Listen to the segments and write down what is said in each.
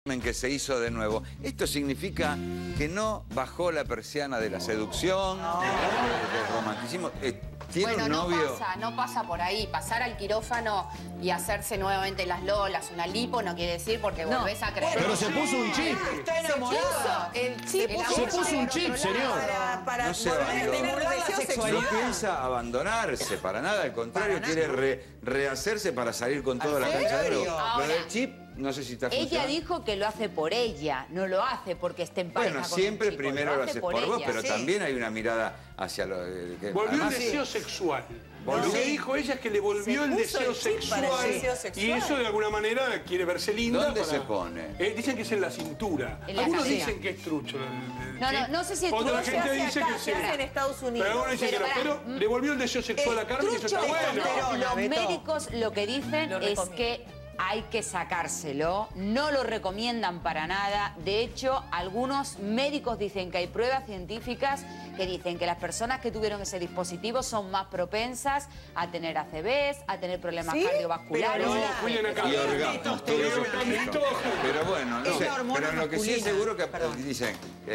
que se hizo de nuevo. Esto significa que no bajó la persiana de la seducción, del romanticismo. ¿Tiene un novio? No pasa por ahí. Pasar al quirófano y hacerse nuevamente las lolas, una lipo, no quiere decir porque volvés a creer. Pero se puso un chip. Está enamorado. Se puso un chip, señor. No se abandona. No piensa abandonarse para nada, al contrario, quiere rehacerse para salir con toda la cancha de nuevo. Lo del chip, no sé si está funcionando. Ella dijo que lo hace por ella, no lo hace porque esté en pareja. Bueno, con siempre un chico, primero lo haces por vos, ella. pero también hay una mirada hacia lo... Volvió el deseo sexual. Lo que dijo ella es que le volvió el deseo sexual. Y eso de alguna manera quiere verse linda. ¿Dónde se pone? Dicen que es en la cintura. Algunos dicen que es trucho. No sé si es trucho. Otra gente dice que sí. en Estados Unidos. Pero algunos dicen que no. Pero le volvió el deseo sexual a Carmen y eso está bueno. Los médicos lo que dicen es que hay que sacárselo, no lo recomiendan para nada. De hecho, algunos médicos dicen que hay pruebas científicas que dicen que las personas que tuvieron ese dispositivo son más propensas a tener ACVs, a tener problemas cardiovasculares. Y orgasmos, todo eso. Pero bueno, no sé. Pero lo que sí es seguro que dicen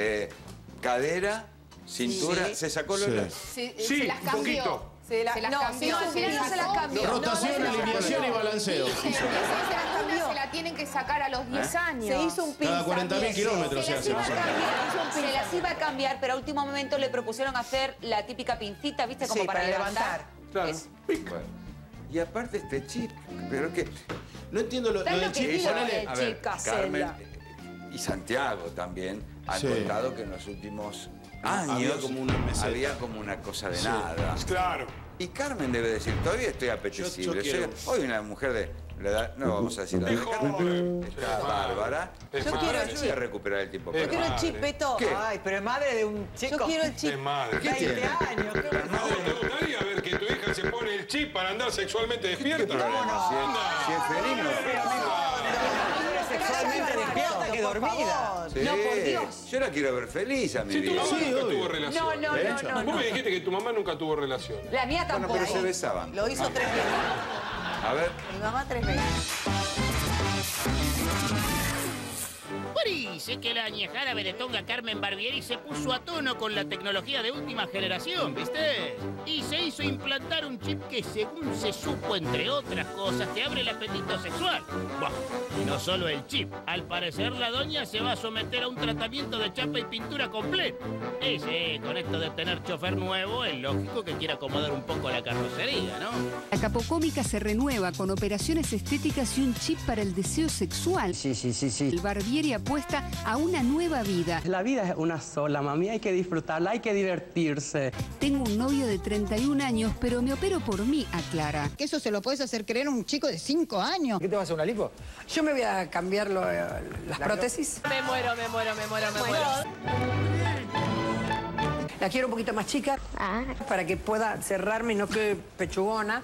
cadera, cintura, ¿se sacó los... Sí, un poquito. Se las cambió. Al final no se las cambió. Rotación, alineación y balanceo. Se la tienen que sacar a los 10 años. Se hizo un Cada 40.000 kilómetros se hace. Se las iba a cambiar, pero a último momento le propusieron hacer la típica pincita, ¿viste? Como para levantar. Claro. Bueno. Y aparte este chip, pero que... No entiendo lo del chip. A ver, Carmen y Santiago también han contado que en los últimos años había como una cosa de nada. Claro. Y Carmen debe decir, todavía estoy apetecible. Hoy una mujer de la edad, no vamos a decir la edad, está bárbara. Yo quiero el chip. Voy a recuperar el tiempo. Yo quiero el chip, Beto. Ay, pero es madre de un chico. Yo quiero el chip. Es madre. 20 años. ¿Te gustaría ver que tu hija se pone el chip para andar sexualmente despierta? Si es feliz, Sexualmente despierta que dormida. Sí. No, por Dios. Yo la quiero ver feliz a mi Si tu vida. mamá nunca tuvo relación. No. Vos me dijiste que tu mamá nunca tuvo relación. La mía Bueno, tampoco. pero se besaban. Lo hizo 3 veces. A ver. Mi mamá 3 veces. Parece que la añejada beretonga Carmen Barbieri se puso a tono con la tecnología de última generación, ¿viste? Y se hizo implantar un chip que, según se supo, entre otras cosas, te abre el apetito sexual. Buah, y no solo el chip. Al parecer, la doña se va a someter a un tratamiento de chapa y pintura completo. Y sí, con esto de tener chofer nuevo, es lógico que quiera acomodar un poco la carrocería, ¿no? La capocómica se renueva con operaciones estéticas y un chip para el deseo sexual. Sí. El Barbieri apuesta a una nueva vida. La vida es una sola, mami. Hay que disfrutarla, hay que divertirse. Tengo un novio de 31 años, pero me opero por mí, aclara. Que eso se lo puedes hacer creer a un chico de 5 años. ¿Qué te vas a hacer, una lipo? Yo me voy a cambiar las prótesis. Me muero. La quiero un poquito más chica para que pueda cerrarme y no quede pechugona.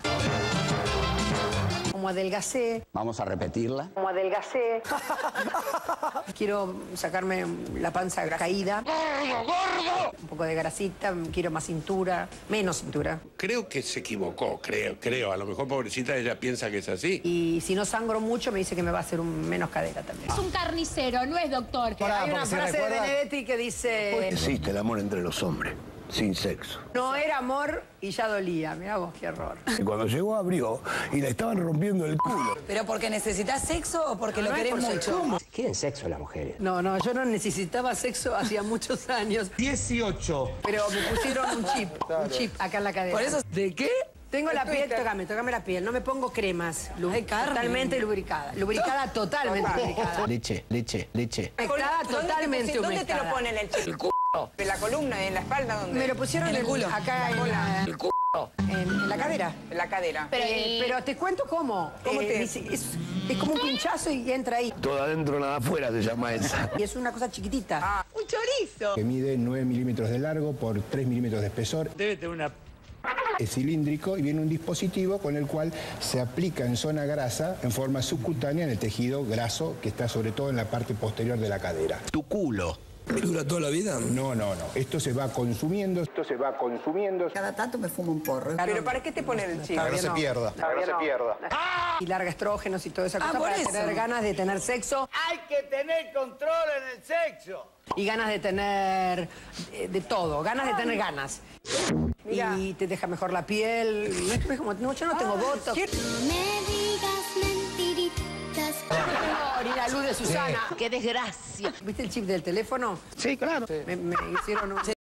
Como adelgacé. Vamos a repetirla. Como adelgacé. Quiero sacarme la panza caída. ¡Gordo! Un poco de grasita, quiero más cintura, menos cintura. Creo que se equivocó, creo. A lo mejor, pobrecita, ella piensa que es así. Y si no sangro mucho, me dice que me va a hacer menos cadera también. Es un carnicero, no es doctor. Hay una frase de Benedetti que dice... Existe el amor entre los hombres, sin sexo. No era amor y ya dolía. Mirá vos, qué horror. Y cuando llegó abrió y le estaban rompiendo el culo. ¿Pero porque necesitas sexo o porque lo querés mucho? ¿Quieren sexo las mujeres? No, yo no necesitaba sexo hacía muchos años. 18. Pero me pusieron un chip acá en la cadera. ¿Por eso? ¿De qué? Tengo la piel, tócame la piel, no me pongo cremas. Totalmente lubricada. Lubricada, totalmente lubricada. Leche. Humectada, totalmente humectada. ¿Dónde te lo ponen el chip? El culo. ¿En la columna y en la espalda? ¿Dónde? Me lo pusieron en el culo. Acá El culo. en la cadera. En la cadera. Pero te cuento cómo. Es como un pinchazo y entra ahí. Todo adentro, nada afuera se llama esa. Y es una cosa chiquitita. ¡Un chorizo! Que mide 9 milímetros de largo por 3 milímetros de espesor. Debe tener una... Es cilíndrico y viene un dispositivo con el cual se aplica en zona grasa, en forma subcutánea, en el tejido graso que está sobre todo en la parte posterior de la cadera. Tu culo. ¿Dura toda la vida? No. Esto se va consumiendo, Cada tanto me fumo un porro. ¿Pero para qué te ponen el chip? Para que no se pierda. Y larga estrógenos y toda esa cosa para tener ganas de tener sexo. Hay que tener control en el sexo. Y ganas de tener de todo, ganas de tener ganas. Mirá. Y te deja mejor la piel. No, yo no tengo botox. No me digas mentiritas. Ni la luz de Susana. ¡Qué desgracia! ¿Viste el chip del teléfono? Sí, claro. Me hicieron un...